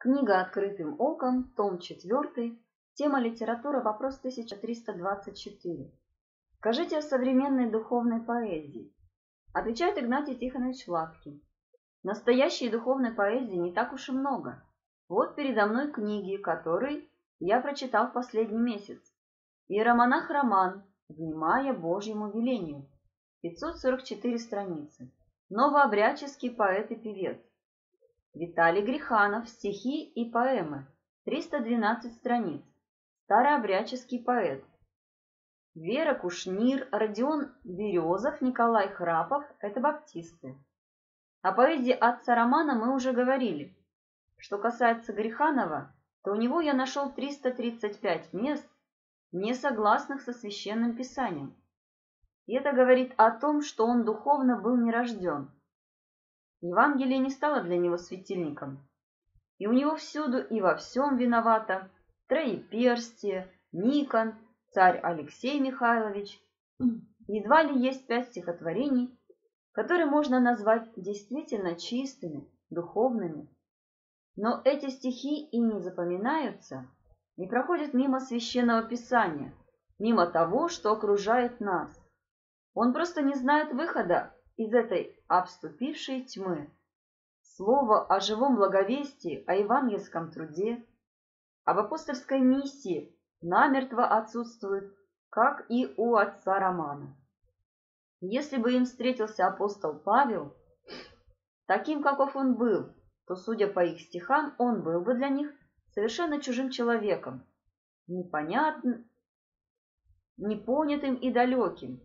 Книга «Открытым оком», том 4, тема литература, вопрос 1324. Скажите о современной духовной поэзии. Отвечает Игнатий Тихонович Лапкин. Настоящей духовной поэзии не так уж и много. Вот передо мной книги, которые я прочитал в последний месяц. Иеромонах Роман, внимая Божьему велению, 544 страницы. Новообрядческий поэт и певец. Виталий Гриханов, стихи и поэмы, 312 страниц. Старообрядческий поэт. Вера Кушнир, Родион Березов, Николай Храпов – это баптисты. О поэзии отца Романа мы уже говорили. Что касается Гриханова, то у него я нашел 335 мест, не согласных со Священным Писанием. И это говорит о том, что он духовно был не рожден. Евангелие не стало для него светильником. И у него всюду и во всем виновата Троеперстие, Никон, царь Алексей Михайлович. Едва ли есть 5 стихотворений, которые можно назвать действительно чистыми, духовными. Но эти стихи и не запоминаются, не проходят мимо Священного Писания, мимо того, что окружает нас. Он просто не знает выхода из этой обступившей тьмы. Слово о живом благовестии, о евангельском труде, об апостольской миссии намертво отсутствует, как и у отца Романа. Если бы им встретился апостол Павел, таким, каков он был, то, судя по их стихам, он был бы для них совершенно чужим человеком, непонятным, непонятым и далеким.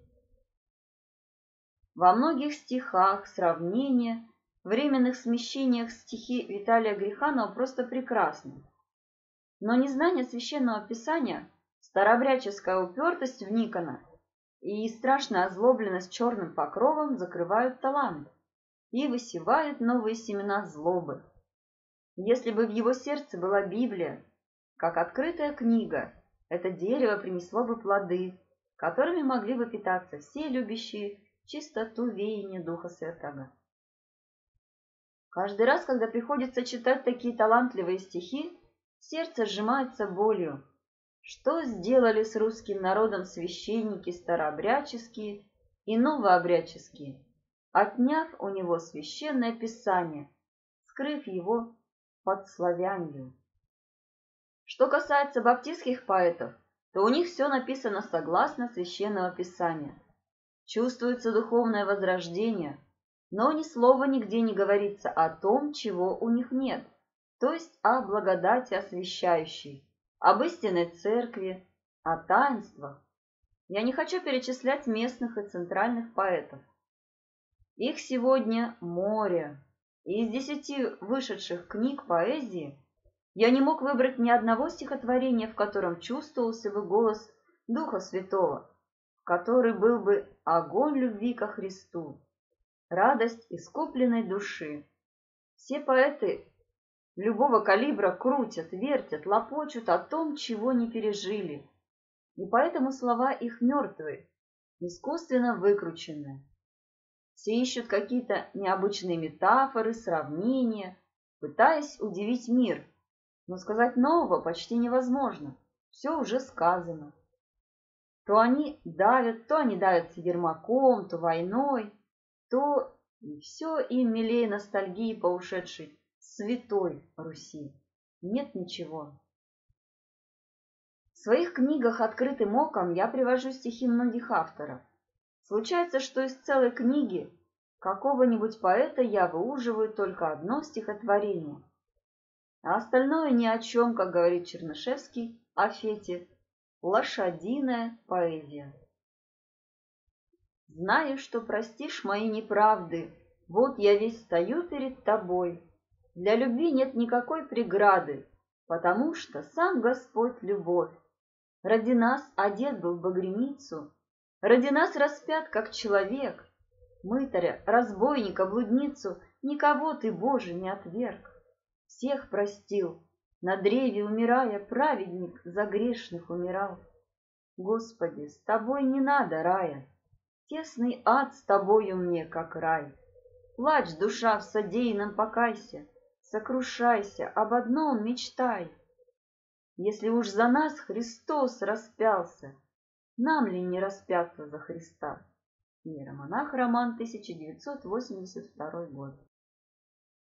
Во многих стихах сравнения, временных смещениях стихи Виталия Гриханова просто прекрасны. Но незнание Священного Писания, старообрядческая упертость в Никона и страшная озлобленность черным покровом закрывают талант и высевают новые семена злобы. Если бы в его сердце была Библия, как открытая книга, это дерево принесло бы плоды, которыми могли бы питаться все любящие чистоту веяния Духа Святого. Каждый раз, когда приходится читать такие талантливые стихи, сердце сжимается болью. Что сделали с русским народом священники старообрядческие и новообрядческие, отняв у него священное писание, скрыв его под славянью? Что касается баптистских поэтов, то у них все написано согласно священного писания. Чувствуется духовное возрождение, но ни слова нигде не говорится о том, чего у них нет, то есть о благодати освящающей, об истинной церкви, о таинствах. Я не хочу перечислять местных и центральных поэтов. Их сегодня море, и из 10 вышедших книг поэзии я не мог выбрать ни одного стихотворения, в котором чувствовался бы голос Духа Святого, в который был бы огонь любви ко Христу, радость искупленной души. Все поэты любого калибра крутят, вертят, лопочут о том, чего не пережили, и поэтому слова их мертвые, искусственно выкрученные. Все ищут какие-то необычные метафоры, сравнения, пытаясь удивить мир, но сказать нового почти невозможно, все уже сказано. То они давятся Ермаком, то войной, то и все им милее ностальгии по ушедшей святой Руси. Нет ничего. В своих книгах «Открытым оком» я привожу стихи многих авторов. Случается, что из целой книги какого-нибудь поэта я выуживаю только одно стихотворение, а остальное ни о чем, как говорит Чернышевский о Фете, лошадиная поэзия. Знаю, что простишь мои неправды, вот я весь стою перед тобой. Для любви нет никакой преграды, потому что сам Господь любовь. Ради нас одет был в багряницу, ради нас распят как человек. Мытаря, разбойника, блудницу никого ты, Боже, не отверг. Всех простил, на древе умирая, праведник за грешных умирал. Господи, с тобой не надо рая, тесный ад с тобою мне, как рай. Плачь, душа, в содеянном покайся, Сокрушайся, об одном мечтай. Если уж за нас Христос распялся, нам ли не распяться за Христа? Иеромонах, роман, 1982 год.